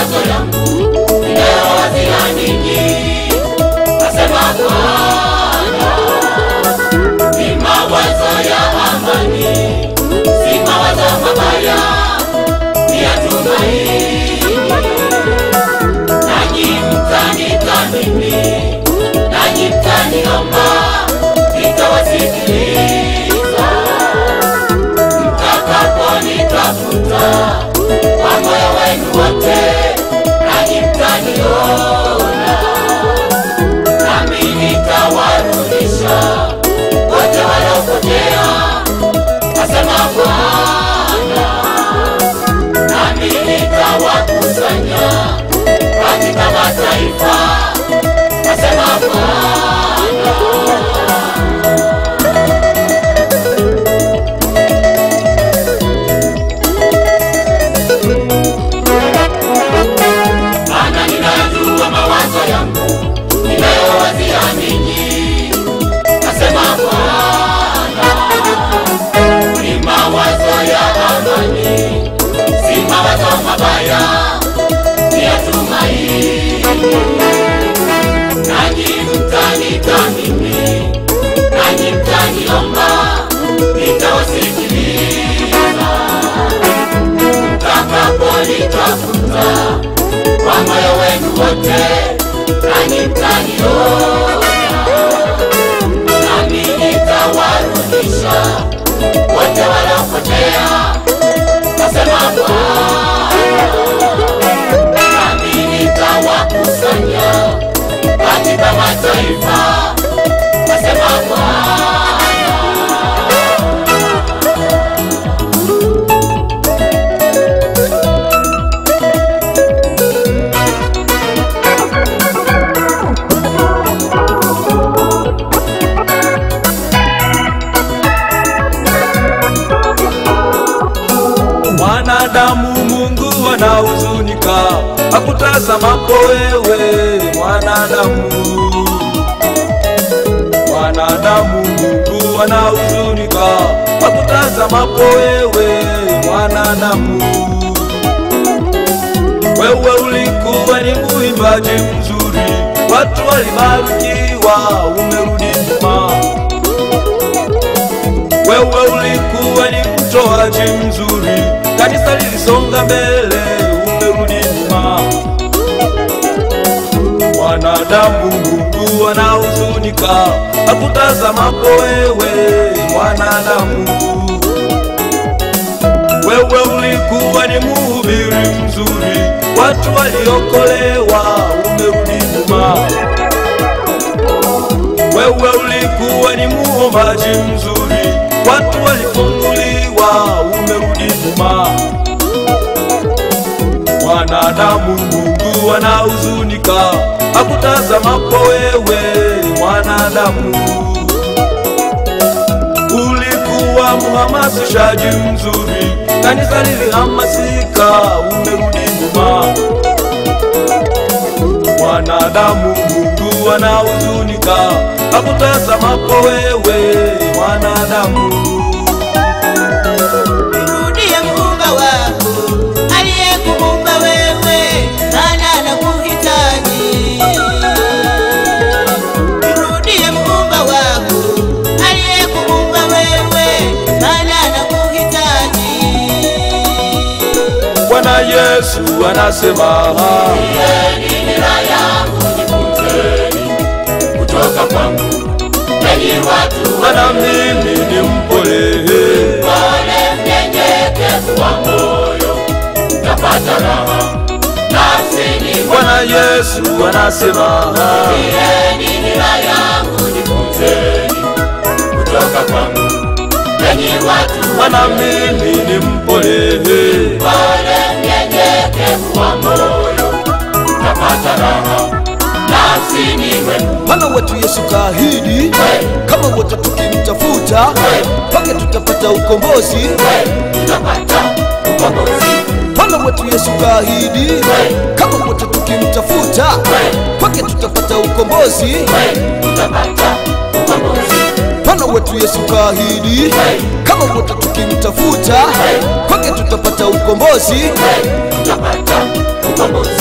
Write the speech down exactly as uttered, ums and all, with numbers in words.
mawazo yangu ninayowazia ninyi, asema Bwana, ni mawazo ya amani, si mawazo mabaya, ni ya tumaini. Nanyi mtanithamini, nanyi mtaniomba, nitawasikiliza. Mtakaponitafuta kwa moyo wenu wote, nanyi mtaniona, nami nitawarudisha wote waliopotea, asema Bwana. Nami nitawakusanya katika mataifa, asema Bwana. Maana ninajua mawazo yangu ninayowazia ninyi, asema Bwana, ni mawazo ya amani, si mawazo mabaya, ni ya tumaini. Nanyi mtanithamini, nanyi mtaniomba, nitawasikiliza. Mtakaponitafuta kwa moyo wenu wote, nanyi mtaniona, nami nitawarudisha wote waliopotea, asema Bwana. Nami nitawakusanya katika mataifa, asema Bwana. Mwanadamu Mungu anahuzunika, akutazamapo wewe mwanadamu. Mwanadamu Mungu anahuzunika, akutazamapo wewe mwanadamu. Wewe ulikuwa ni muimbaji mzuri, watu walibarikiwa, umerudi nyuma. Wewe ulikuwa ni mtoaji mzuri, kanisa lilisonga mbele, umerudi nyuma. Mwanadamu Mungu anahuzunika, akutazamapo wewe mwanadamu. Wewe ulikuwa ni mhubiri mzuri, watu waliokolewa, umerudi nyuma. Wewe ulikuwa ni muombaji mzuri, watu walifunguliwa, umerudi nyuma. Mwanadamu Mungu anahuzunika, akutazamapo wewe mwanadamu. Ulikuwa mhamasishaji mzuri, kanisa lilihamasika, umerudi nyuma. Mwanadamu Mungu anahuzunika, akutazamapo wewe mwanadamu. Rudie Muumba wako aliyekuumba wewe, maana anakuhitaji. Rudie Muumba wako aliyekuumba wewe, maana anakuhitaji. Bwana Yesu anasema, Nieni nira yangu, jifunzeni kutoka kwangu, enyi watu maana mimi ni mpole, mpole, mnyenyekevu wa moyo, mtapata raha nafsini. Bwana Yesu anasema, Nieni nira yangu, jifunzeni kutoka kwangu, enyi watu maana mimi ni mpole, mpole, mnyenyekevu wa moyo, mtapata raha nafsini mwenu. Bwana wetu Yesu kaahidi, kama wote tukimtafuta, pake tutapata ukombozi, tutapata ukombozi. Bwana wetu Yesu kaahidi, kama wote tukimtafuta, pake tutapata ukombozi, tutapata ukombozi. Bwana wetu Yesu kaahidi, kama wote tukimtafuta, pake tutapata ukombozi, tutapata ukombozi.